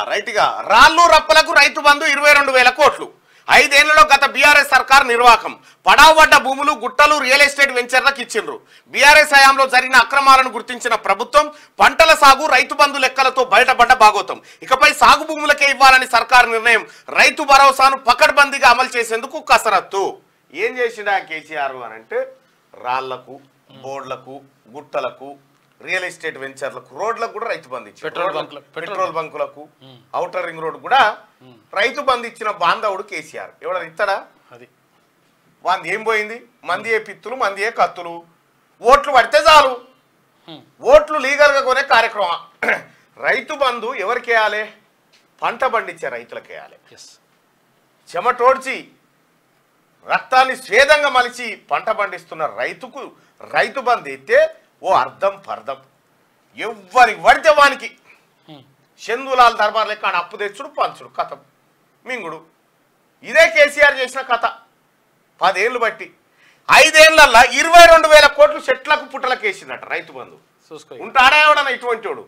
రైట్గా రాళ్ళు రప్పలకు రైతు బంధు 22,000 కోట్లు. 5 ఏళ్లలో గత బీఆర్ఎస్ సర్కార్ నిర్వాహకం. పడావబడ్డ భూములు గుట్టలు రియల్ ఎస్టేట్ వెంచర్లకు ఇచ్చిండ్రు. బీఆర్ఎస్ హయాంలో జరిగిన అక్రమాలను గుర్తించిన ప్రభుత్వం పంటల సాగు రైతు బంధు లెక్కలతో బయటపడ్డ భాగోతం. ఇకపై సాగు భూములకే ఇవ్వాలని సర్కార్ నిర్ణయం. రైతు భరోసాను పకడ్బందీగా అమలు చేసేందుకు కసరత్తు. ఏం చేసిండా కేసీఆర్ అని అంటే రాళ్లకు బోర్డులకు గుట్టలకు రియల్ ఎస్టేట్ వెంచర్లకు రోడ్లకు కూడా రైతు బంధు ఇచ్చారు. పెట్రోల్ బంకులకు ఔటర్ రింగ్ రోడ్ కూడా రైతు బంధు ఇచ్చిన బాంధవుడు కేసీఆర్. ఎవడన్నా ఇస్తాడా? అది వాంది ఏం పోయింది? మంది ఏ పిత్తులు మంది ఏ కత్తులు. ఓట్లు పడితే చాలు, ఓట్లు లీగల్గా కొనే కార్యక్రమం. రైతు బంధు ఎవరికి వేయాలి? పంట పండించే రైతులకు వేయాలి. చెమటోడ్చి రక్తాన్ని స్వేదంగా మలిచి పంట పండిస్తున్న రైతుకు రైతు బంధు అయితే ఓ అర్థం పర్థం. ఎవ్వరికి పడితే వానికి చందులాల్ దర్బార్ లెక్క అప్పు తెచ్చుడు పంచుడు కథ మింగుడు. ఇదే కేసీఆర్ చేసిన కథ. 10 ఏళ్ళు బట్టి 5 ఏళ్లల్లో 22,000 కోట్లు చెట్లకు పుట్టలకు వేసిందట రైతు బంధు. ఉంటాడా ఎవడన్నా ఇటువంటి వాడు?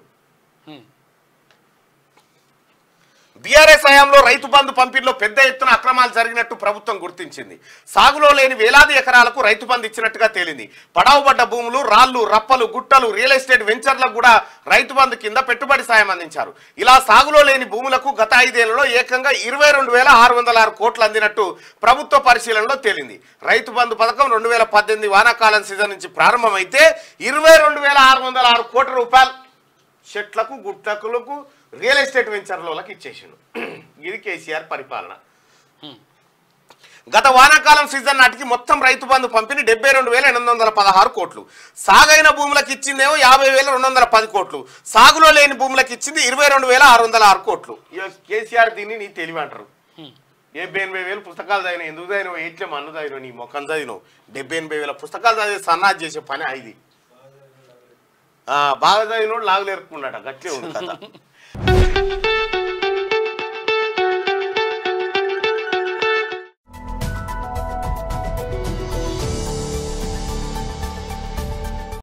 బీఆర్ఎస్ హయాంలో రైతు బంధు పంపిణీలో పెద్ద ఎత్తున అక్రమాలు జరిగినట్టు ప్రభుత్వం గుర్తించింది. సాగులో లేని వేలాది ఎకరాలకు రైతు బంధు ఇచ్చినట్టుగా తేలింది. పడవబడ్డ భూములు రాళ్లు రప్పలు గుట్టలు రియల్ ఎస్టేట్ వెంచర్లకు కూడా రైతు బంధు కింద పెట్టుబడి సాయం అందించారు. ఇలా సాగులో లేని భూములకు గత 5 ఏళ్లలో ఏకంగా 22,606 కోట్లు అందినట్టు ప్రభుత్వ పరిశీలనలో తేలింది. రైతు బంధు పథకం 2018 వానాకాలం సీజన్ నుంచి ప్రారంభమైతే 22,606 కోట్ల రూపాయలు చెట్లకు గుట్టకులకు రియల్ ఎస్టేట్ వెంచర్లకు ఇచ్చేసిండు. ఇది కేసీఆర్ పరిపాలన. గత వానాకాలం సీజన్ నాటికి మొత్తం రైతు బంధు పంపిణీ 72,816 కోట్లు. సాగైన భూములకు ఇచ్చిందేమో 50,210 కోట్లు. సాగులో లేని భూములకు ఇచ్చింది 22,606 కోట్లు. కేసీఆర్ దీన్ని నీ తెలివి అంటారు. 78,000 పుస్తకాలు చదివిన. ఎందుకు చదివినవు? ఎట్లే మన్ను చదివినవు, నీ మొఖం చదివినవు. 78,000 పుస్తకాలు చదివి సన్నాజ్ చేసే పని ఇది. బాగా చదివినోడు లాగులేరుకున్నాడు. గట్లే ఉంది కదా.